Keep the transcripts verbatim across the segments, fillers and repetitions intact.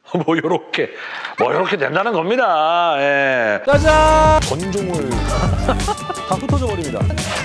뭐 요렇게 뭐 요렇게 된다는 겁니다. 예. 짜잔! 전종을 다 흩어져 버립니다.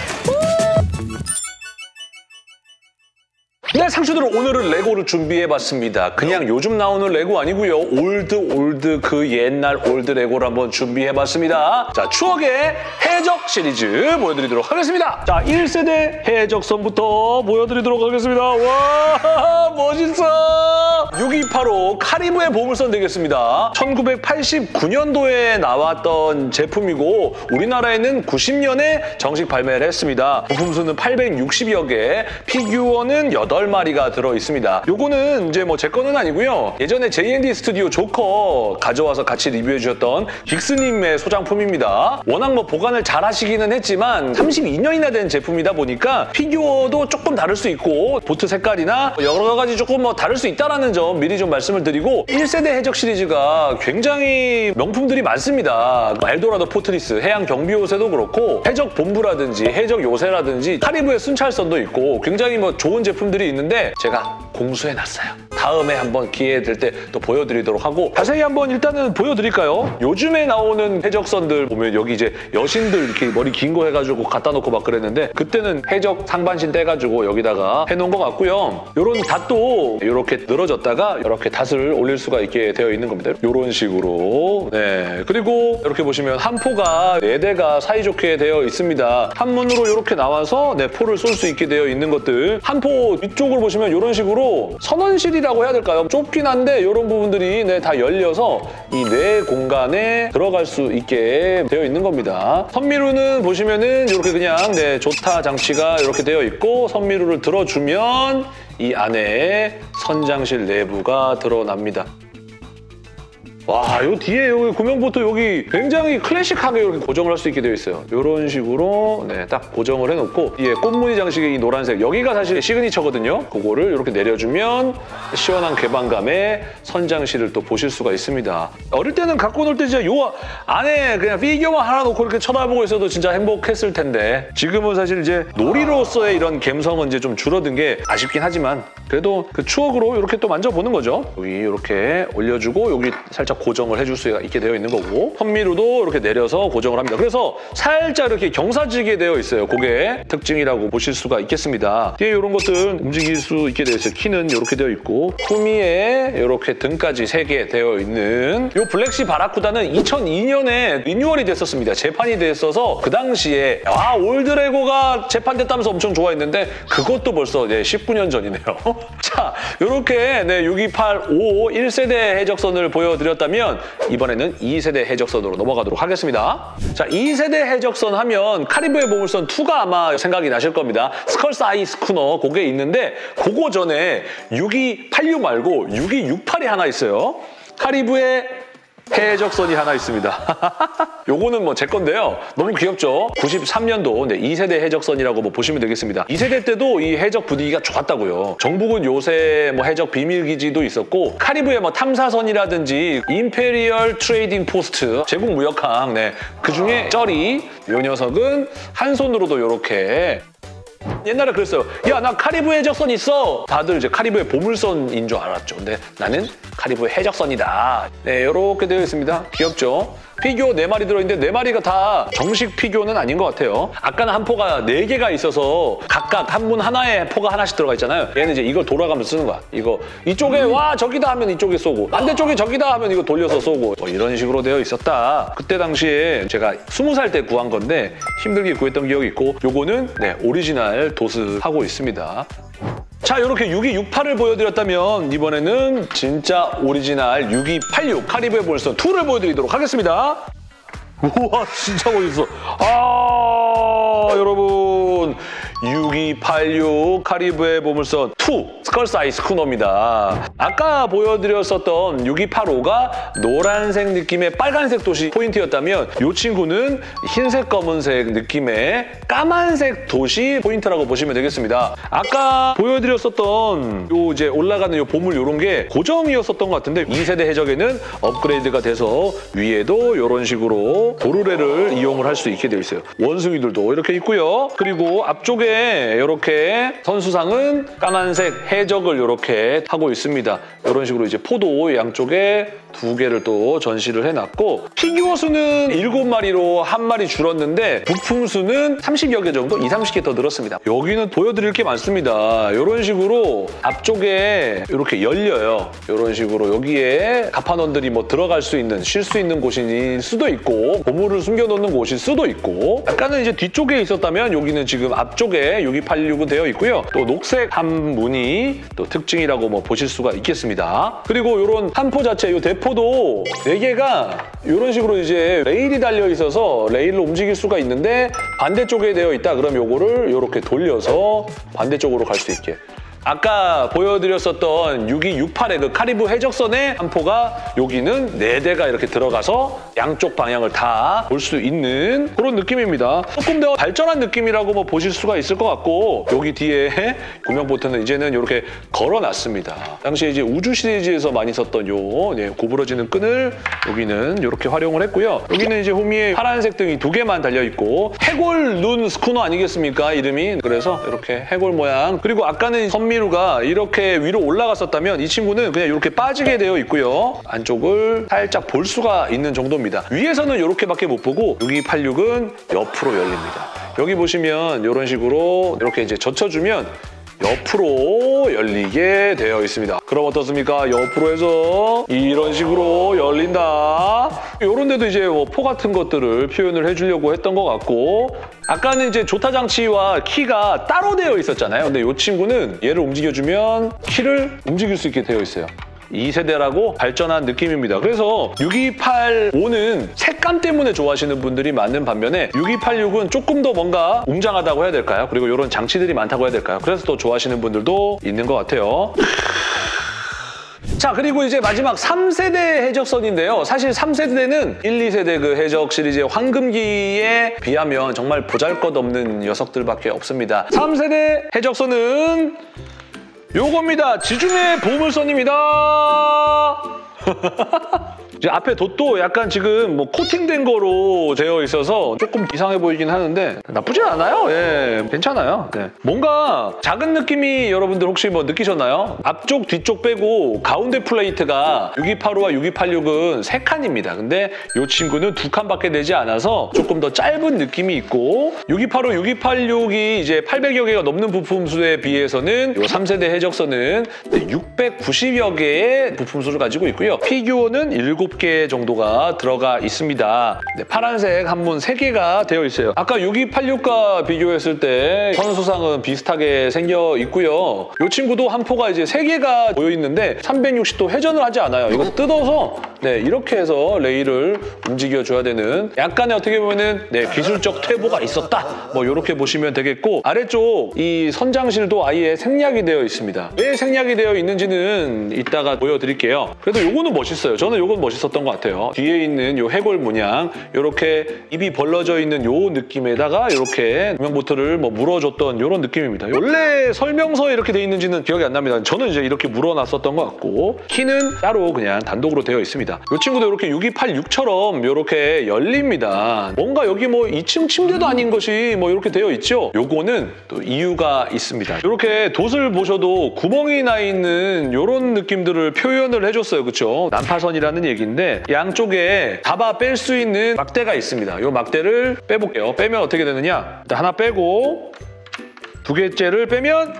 네, 상추들 오늘은 레고를 준비해봤습니다. 그냥 요즘 나오는 레고 아니고요. 올드 올드 그 옛날 올드 레고를 한번 준비해봤습니다. 자, 추억의 해적 시리즈 보여드리도록 하겠습니다. 자, 일 세대 해적선부터 보여드리도록 하겠습니다. 와, 멋있어! 육이팔오 카리브해 보물선 되겠습니다. 천구백팔십구 년도에 나왔던 제품이고 우리나라에는 구십 년에 정식 발매를 했습니다. 부품 수는 팔백육십여 개, 피규어는 여덟 마리가 들어있습니다. 요거는 이제 뭐 제 거는 아니고요. 예전에 제이앤디 스튜디오 조커 가져와서 같이 리뷰해주셨던 긱스님의 소장품입니다. 워낙 뭐 보관을 잘 하시기는 했지만 삼십이 년이나 된 제품이다 보니까 피규어도 조금 다를 수 있고 보트 색깔이나 여러 가지 조금 뭐 다를 수 있다는 점 미리 좀 말씀을 드리고 일 세대 해적 시리즈가 굉장히 명품들이 많습니다. 엘도라도 포트리스, 해양 경비 요새도 그렇고 해적 본부라든지 해적 요새라든지 카리브해 순찰선도 있고 굉장히 뭐 좋은 제품들이 있는데 제가 공수해놨어요. 다음에 한번 기회 될 때 또 보여드리도록 하고 자세히 한번 일단은 보여드릴까요? 요즘에 나오는 해적선들 보면 여기 이제 여신들 이렇게 머리 긴 거 해가지고 갖다 놓고 막 그랬는데 그때는 해적 상반신 떼가지고 여기다가 해놓은 것 같고요. 요런 닷도 이렇게 늘어졌다가 이렇게 닷을 올릴 수가 있게 되어 있는 겁니다. 이런 식으로. 네. 그리고 이렇게 보시면 함포가 네 대가 사이좋게 되어 있습니다. 한문으로 이렇게 나와서 네, 포를 쏠 수 있게 되어 있는 것들. 함포 위쪽을 보시면 이런 식으로 선원실이라고 해야 될까요? 좁긴 한데 이런 부분들이 네, 다 열려서 이 내 공간에 들어갈 수 있게 되어 있는 겁니다. 선미루는 보시면은 이렇게 그냥 네, 조타 장치가 이렇게 되어 있고 선미루를 들어주면 이 안에 선장실 내부가 드러납니다. 와, 요 뒤에 여기 구명보트 여기 굉장히 클래식하게 이렇게 고정을 할 수 있게 되어 있어요. 이런 식으로 네, 딱 고정을 해놓고 뒤에 꽃무늬 장식의 이 노란색 여기가 사실 시그니처거든요. 그거를 이렇게 내려주면 시원한 개방감에 선장실을 또 보실 수가 있습니다. 어릴 때는 갖고 놀 때 진짜 요 안에 그냥 피규어만 하나 놓고 이렇게 쳐다보고 있어도 진짜 행복했을 텐데 지금은 사실 이제 놀이로서의 이런 감성은 이제 좀 줄어든 게 아쉽긴 하지만 그래도 그 추억으로 이렇게 또 만져보는 거죠. 여기 이렇게 올려주고 여기 살짝 고정을 해줄 수 있게 되어 있는 거고 선미루도 이렇게 내려서 고정을 합니다. 그래서 살짝 이렇게 경사지게 되어 있어요. 그게 특징이라고 보실 수가 있겠습니다. 뒤에 이런 것들 움직일 수 있게 되어 있어요. 키는 이렇게 되어 있고 후미에 이렇게 등까지 세 개 되어 있는 이 블랙시 바라쿠다는 이천이 년에 리뉴얼이 됐었습니다. 재판이 됐어서 그 당시에 아 올드레고가 재판됐다면서 엄청 좋아했는데 그것도 벌써 네, 십구 년 전이네요. 자, 이렇게 네, 육이팔오 일 세대 해적선을 보여드렸다면 이번에는 이 세대 해적선으로 넘어가도록 하겠습니다. 자, 이 세대 해적선 하면 카리브해 보물선 이가 아마 생각이 나실 겁니다. 스컬스 아이 스쿠너 그게 있는데 그거 전에 육이팔육 말고 육이육팔이 하나 있어요. 카리브해 해적선이 하나 있습니다. 요거는 뭐 제 건데요. 너무 귀엽죠? 구십삼 년도 네, 이 세대 해적선이라고 뭐 보시면 되겠습니다. 이 세대 때도 이 해적 분위기가 좋았다고요. 정부군 요새 뭐 해적 비밀기지도 있었고 카리브해 뭐 탐사선이라든지 임페리얼 트레이딩 포스트, 제국 무역항 네, 그중에 쩌리 요 녀석은 한 손으로도 이렇게 옛날에 그랬어요. 야, 나 카리브해 해적선 있어. 다들 이제 카리브해 보물선인 줄 알았죠. 근데 나는 카리브해 해적선이다. 네, 이렇게 되어 있습니다. 귀엽죠? 피규어 네 마리 들어있는데 네 마리가 다 정식 피규어는 아닌 것 같아요. 아까는 한 포가 네 개가 있어서 각각 한 분 하나에 포가 하나씩 들어가 있잖아요. 얘는 이제 이걸 돌아가면서 쓰는 거야. 이거 이쪽에 와 저기다 하면 이쪽에 쏘고 반대쪽에 저기다 하면 이거 돌려서 쏘고 뭐 이런 식으로 되어 있었다. 그때 당시에 제가 스무 살 때 구한 건데 힘들게 구했던 기억이 있고 요거는 네, 오리지널 도스하고 있습니다. 자, 이렇게 육이육팔을 보여드렸다면 이번에는 진짜 오리지널 육이팔육 카리브해 보물선 이를 보여드리도록 하겠습니다. 우와, 진짜 멋있어. 아, 여러분 육이팔육 카리브해 보물선 이 스컬스 아이 스쿠너입니다. 아까 보여드렸었던 육이팔오가 노란색 느낌의 빨간색 도시 포인트였다면 이 친구는 흰색 검은색 느낌의 까만색 도시 포인트라고 보시면 되겠습니다. 아까 보여드렸었던 요 이제 올라가는 요 보물 요런 게 고정이었었던 것 같은데 이 세대 해적에는 업그레이드가 돼서 위에도 이런 식으로 도르래를 이용을 할 수 있게 되어 있어요. 원숭이들도 이렇게 있고요. 그리고 앞쪽에 앞쪽에 이렇게 선수상은 까만색 해적을 이렇게 하고 있습니다. 이런 식으로 이제 포도 양쪽에 두 개를 또 전시를 해놨고 피규어 수는 일곱 마리로 한 마리 줄었는데 부품 수는 삼십여 개 정도, 이십, 삼십 개 더 늘었습니다. 여기는 보여드릴 게 많습니다. 이런 식으로 앞쪽에 이렇게 열려요. 이런 식으로 여기에 가판원들이 뭐 들어갈 수 있는, 쉴 수 있는 곳일 수도 있고 보물을 숨겨놓는 곳일 수도 있고 약간은 이제 뒤쪽에 있었다면 여기는 지금 앞쪽에 육이팔육은 되어 있고요. 또 녹색 한문이 또 특징이라고 뭐 보실 수가 있겠습니다. 그리고 이런 한포 자체, 이 대포도 네 개가 이런 식으로 이제 레일이 달려 있어서 레일로 움직일 수가 있는데 반대쪽에 되어 있다. 그럼 요거를 이렇게 돌려서 반대쪽으로 갈 수 있게. 아까 보여드렸었던 육이육팔의 그 카리브 해적선의 한포가 여기는 네 대가 이렇게 들어가서 양쪽 방향을 다 볼 수 있는 그런 느낌입니다. 조금 더 발전한 느낌이라고 뭐 보실 수가 있을 것 같고 여기 뒤에 구명보트는 이제는 이렇게 걸어놨습니다. 당시에 이제 우주 시리즈에서 많이 썼던 요 네, 구부러지는 끈을 여기는 이렇게 활용을 했고요. 여기는 이제 호미에 파란색 등이 두 개만 달려있고 해골 눈 스쿠너 아니겠습니까? 이름이. 그래서 이렇게 해골 모양. 그리고 아까는 선미 미루가 이렇게 위로 올라갔었다면 이 친구는 그냥 이렇게 빠지게 되어 있고요. 안쪽을 살짝 볼 수가 있는 정도입니다. 위에서는 이렇게밖에 못 보고 육이팔육은 옆으로 열립니다. 여기 보시면 이런 식으로 이렇게 이제 젖혀주면 옆으로 열리게 되어 있습니다. 그럼 어떻습니까? 옆으로 해서 이런 식으로 열린다. 이런 데도 이제 뭐 포 같은 것들을 표현을 해주려고 했던 것 같고 아까는 이제 조타 장치와 키가 따로 되어 있었잖아요. 근데 이 친구는 얘를 움직여주면 키를 움직일 수 있게 되어 있어요. 이 세대라고 발전한 느낌입니다. 그래서 육이팔오는 색감 때문에 좋아하시는 분들이 많은 반면에 육이팔육은 조금 더 뭔가 웅장하다고 해야 될까요? 그리고 이런 장치들이 많다고 해야 될까요? 그래서 또 좋아하시는 분들도 있는 것 같아요. 자, 그리고 이제 마지막 삼 세대 해적선인데요. 사실 삼 세대는 일, 이 세대 그 해적 시리즈의 황금기에 비하면 정말 보잘것없는 녀석들밖에 없습니다. 삼 세대 해적선은 요겁니다. 지중해 보물선입니다. 이제 앞에 돛도 약간 지금 뭐 코팅된 거로 되어 있어서 조금 이상해 보이긴 하는데 나쁘진 않아요. 예, 괜찮아요. 네. 뭔가 작은 느낌이 여러분들 혹시 뭐 느끼셨나요? 앞쪽, 뒤쪽 빼고 가운데 플레이트가 육이팔오와 육이팔육은 세 칸입니다. 근데 이 친구는 두 칸밖에 되지 않아서 조금 더 짧은 느낌이 있고 육이팔오, 육이팔육이 이제 팔백여 개가 넘는 부품 수에 비해서는 이 삼 세대 해적선은 육백구십여 개의 부품 수를 가지고 있고요. 피규어는 일곱 개 정도가 들어가 있습니다. 네, 파란색 한문 세 개가 되어 있어요. 아까 육이팔육과 비교했을 때 선수상은 비슷하게 생겨 있고요. 이 친구도 한 포가 이제 세 개가 보여 있는데 삼백육십 도 회전을 하지 않아요. 이거 뜯어서 네, 이렇게 해서 레일을 움직여줘야 되는 약간의 어떻게 보면은 네, 기술적 퇴보가 있었다. 뭐 이렇게 보시면 되겠고 아래쪽 이 선장실도 아예 생략이 되어 있습니다. 왜 생략이 되어 있는지는 이따가 보여드릴게요. 그래도 요거는 멋있어요. 저는 요건 멋있었던 것 같아요. 뒤에 있는 요 해골 문양 이렇게 입이 벌러져 있는 요 느낌에다가 이렇게 구명보트를 뭐 물어줬던 요런 느낌입니다. 원래 설명서에 이렇게 돼 있는지는 기억이 안 납니다. 저는 이제 이렇게 물어놨었던 것 같고 키는 따로 그냥 단독으로 되어 있습니다. 이 친구도 이렇게 육이팔육처럼 이렇게 열립니다. 뭔가 여기 뭐 이 층 침대도 아닌 것이 뭐 이렇게 되어 있죠. 요거는 또 이유가 있습니다. 이렇게 돛을 보셔도 구멍이 나 있는 이런 느낌들을 표현을 해줬어요. 그렇죠? 난파선이라는 얘기인데 양쪽에 잡아 뺄 수 있는 막대가 있습니다. 이 막대를 빼볼게요. 빼면 어떻게 되느냐? 일단 하나 빼고 두 개째를 빼면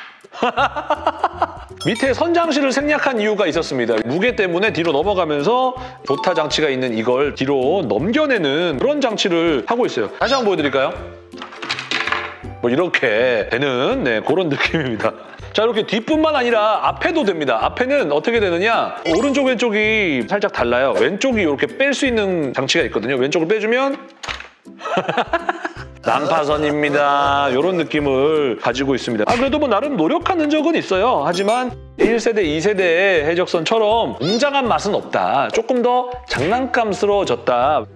밑에 선장실을 생략한 이유가 있었습니다. 무게 때문에 뒤로 넘어가면서 조타 장치가 있는 이걸 뒤로 넘겨내는 그런 장치를 하고 있어요. 다시 한번 보여드릴까요? 뭐 이렇게 되는 네, 그런 느낌입니다. 자, 이렇게 뒷뿐만 아니라 앞에도 됩니다. 앞에는 어떻게 되느냐? 오른쪽, 왼쪽이 살짝 달라요. 왼쪽이 이렇게 뺄 수 있는 장치가 있거든요. 왼쪽을 빼주면 난파선입니다. 이런 느낌을 가지고 있습니다. 아, 그래도 뭐 나름 노력한 흔적은 있어요. 하지만 일 세대, 이 세대의 해적선처럼 웅장한 맛은 없다. 조금 더 장난감스러워졌다.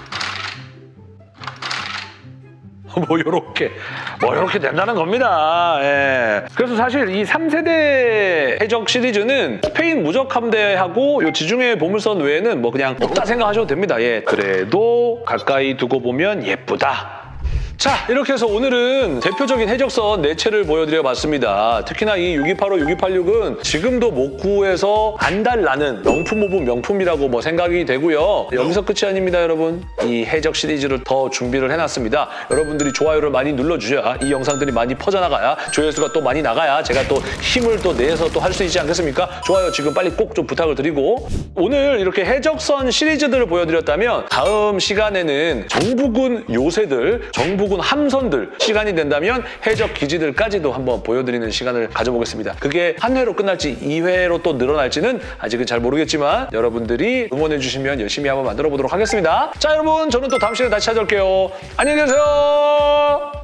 뭐 요렇게 뭐 요렇게 된다는 겁니다. 예. 그래서 사실 이 삼 세대 해적 시리즈는 스페인 무적 함대하고 요 지중해 보물선 외에는 뭐 그냥 없다 생각하셔도 됩니다. 예. 그래도 가까이 두고 보면 예쁘다. 자, 이렇게 해서 오늘은 대표적인 해적선 네 채를 보여드려봤습니다. 특히나 이 육이팔오, 육이팔육은 지금도 목구에서 안달나는 명품 오브 명품이라고 뭐 생각이 되고요. 여기서 끝이 아닙니다, 여러분. 이 해적 시리즈를 더 준비를 해놨습니다. 여러분들이 좋아요를 많이 눌러주셔야 이 영상들이 많이 퍼져나가야 조회수가 또 많이 나가야 제가 또 힘을 또 내서 또 할 수 있지 않겠습니까? 좋아요 지금 빨리 꼭 좀 부탁을 드리고 오늘 이렇게 해적선 시리즈들을 보여드렸다면 다음 시간에는 정부군 요새들, 정부군 함선들 시간이 된다면 해적 기지들까지도 한번 보여드리는 시간을 가져보겠습니다. 그게 한 회로 끝날지 이 회로 또 늘어날지는 아직은 잘 모르겠지만 여러분들이 응원해주시면 열심히 한번 만들어 보도록 하겠습니다. 자, 여러분 저는 또 다음 시간에 다시 찾아올게요. 안녕히 계세요.